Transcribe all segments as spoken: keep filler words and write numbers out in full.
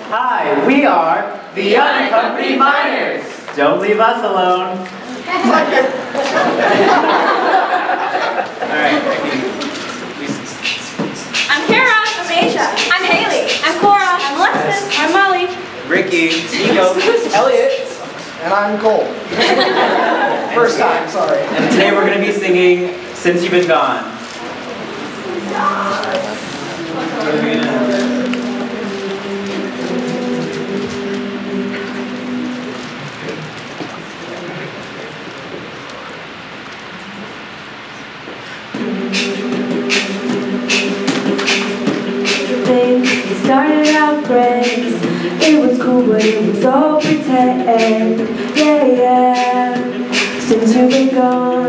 Hi, we are the Unaccompanied Minors. Don't leave us alone. Alright, I'm Kara. I'm Asia. I'm Haley. I'm Cora. I'm Alexis. I'm Molly. Ricky, Nico, Elliot, and I'm Cole. First time, sorry. and today we're going to be singing Since You've Been Gone. It started out great. It was cool, but it was all pretend. Yeah, yeah. Since you've been gone,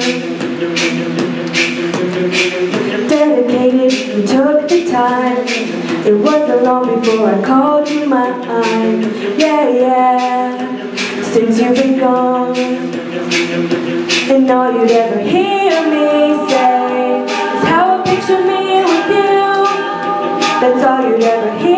dedicated, you took the time. It wasn't long before I called you mine. Yeah, yeah. Since you've been gone, and all you'd ever hear me say is how I picture me with you. That's all you'd ever hear.